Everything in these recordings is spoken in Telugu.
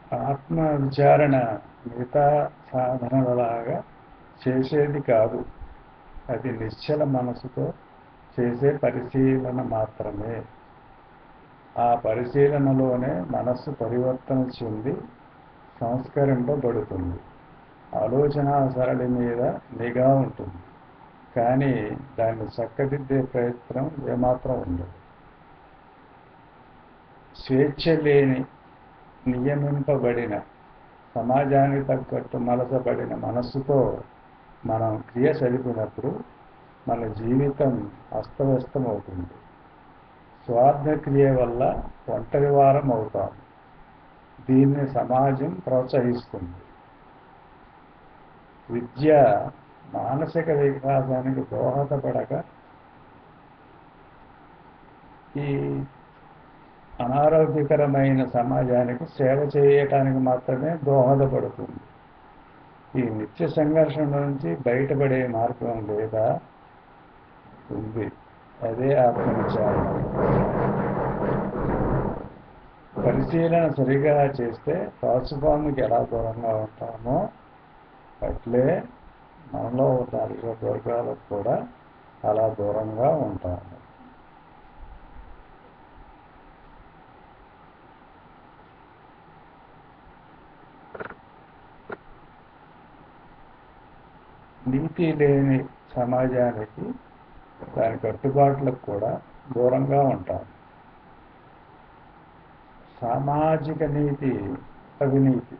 ఆత్మ విచారణ మిగతా సాధనలలాగా చేసేది కాదు. అది నిశ్చల మనసుతో చేసే పరిశీలన మాత్రమే. ఆ పరిశీలనలోనే మనస్సు పరివర్తన చెంది సంస్కరింపబడుతుంది. ఆలోచనా సరళి మీద నిఘా ఉంటుంది, కానీ దాన్ని చక్కదిద్దే ప్రయత్నం ఏమాత్రం ఉండదు. స్వేచ్ఛ లేని, నియమింపబడిన, సమాజానికి తగ్గట్టు మలసబడిన మనస్సుతో మనం క్రియ సలిపినప్పుడు మన జీవితం అస్తవ్యస్తమవుతుంది. స్వార్థ క్రియ వల్ల ఒంటరివారం అవుతాం. దీన్ని సమాజం ప్రోత్సహిస్తుంది. విద్య మానసిక వికాసానికి దోహదపడక ఈ అనారోగ్యకరమైన సమాజానికి సేవ చేయటానికి మాత్రమే దోహదపడుతుంది. ఈ నిత్య సంఘర్షణ నుంచి బయటపడే మార్గం లేదా ఉంది. అదే ఆత్మవిచారణ. పరిశీలన సరిగా చేస్తే తాచుపాముకి ఎలా దూరంగా ఉంటామో అట్లే మనలో ఉన్న వర్గాలకు కూడా అలా దూరంగా ఉంటాము. నీతి లేని సమాజానికి, దాని కట్టుబాట్లకు కూడా దూరంగా ఉంటాం. సామాజిక నీతి అవినీతి.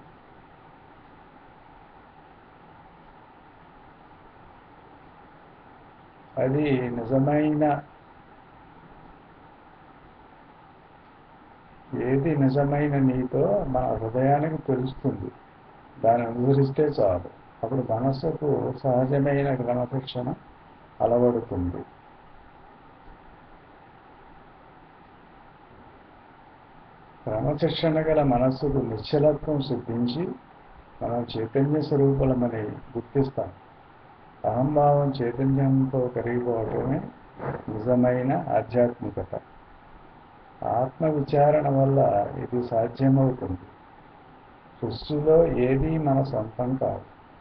అది ఏది నిజమైన నీతో మన హృదయానికి తెలుస్తుంది. దాన్ని అనుసరిస్తే చాలు. అప్పుడు మనస్సుకు సహజమైన క్రమశిక్షణ అలవడుతుంది. క్రమశిక్షణ గల మనస్సుకు నిశ్చలత్వం సిద్ధించి మనం చైతన్య స్వరూపులమని గుర్తిస్తాం. అహంభావం చైతన్యంతో కరిగిపోవటమే నిజమైన ఆధ్యాత్మికత. ఆత్మ విచారణ వల్ల ఇది సాధ్యమవుతుంది. సృష్టిలో ఏదీ మన సొంతం కాదు.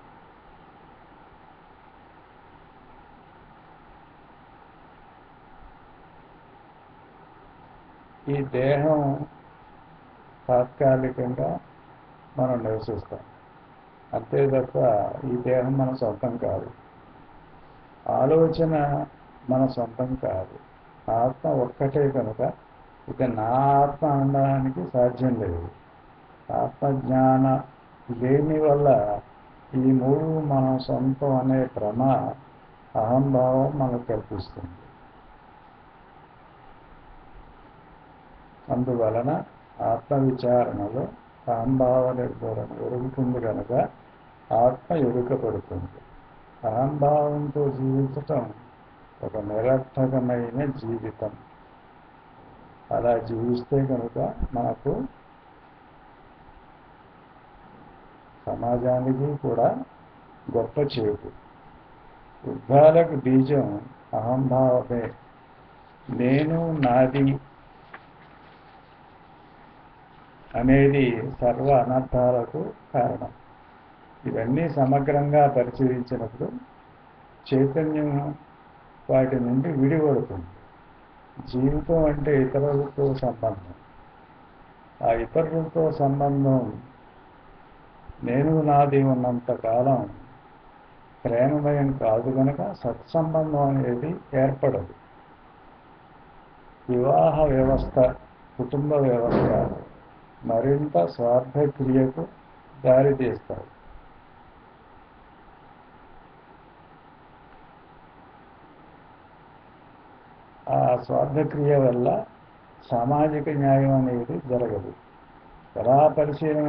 ఈ దేహం తాత్కాలికంగా మనం నివసిస్తాం, అంతే తప్ప ఈ దేహం మన సొంతం కాదు. ఆలోచన మన సొంతం కాదు. ఆత్మ ఒక్కటే కనుక ఇక నా ఆత్మ అనడానికి సాధ్యం లేదు. ఆత్మజ్ఞాన లేని వల్ల ఈ మూడు మన సొంతం అనే భ్రమ, అహంభావం మనకు కల్పిస్తుంది. అందువలన ఆత్మ విచారణలో అహంభావ నిర్మూలన ఎరుగుతుంది కనుక ఆత్మ ఎరుకపడుతుంది. అహంభావంతో జీవించటం ఒక నిరర్థకమైన జీవితం. అలా జీవిస్తే కనుక మనకు, సమాజానికి కూడా గొప్ప చేటు. యుద్ధాలకు బీజం అహంభావమే. నేను, నాది అనేది సర్వ అనర్థాలకు కారణం. ఇవన్నీ సమగ్రంగా పరిశీలించినప్పుడు చైతన్యం వాటి నుండి విడిపడుతుంది. జీవితం అంటే ఇతరులతో సంబంధం. ఆ ఇతరులతో సంబంధం నేను, నాది ఉన్నంత కాలం ప్రేమమయం కాదు కనుక సత్సంబంధం అనేది ఏర్పడదు. వివాహ వ్యవస్థ, కుటుంబ వ్యవస్థ మరింత స్వార్థక్రియకు దారితీస్తాయి. ఆ స్వార్థక్రియ వల్ల సామాజిక న్యాయం అనేది జరగదు. ఎలా పరిశీలన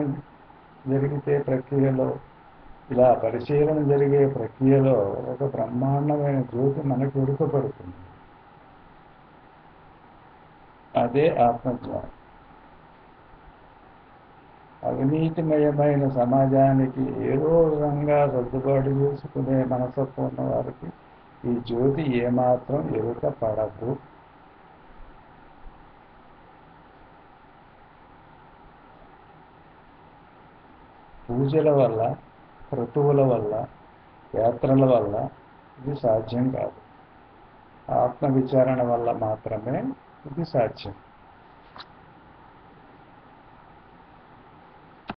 జరిగే ప్రక్రియలో ఒక బ్రహ్మాండమైన జ్యోతి మనకు ఎరుకపడుతుంది. అదే ఆత్మజ్ఞానం. అవినీతిమయమైన సమాజానికి ఏదో విధంగా సర్దుబాటు చేసుకునే మనస్తత్వం ఉన్న వారికి ఈ జ్యోతి ఏమాత్రం ఎరుక పడదు. పూజల వల్ల, క్రతువుల వల్ల, యాత్రల వల్ల ఇది సాధ్యం కాదు. ఆత్మ విచారణ వల్ల మాత్రమే ఇది సాధ్యం.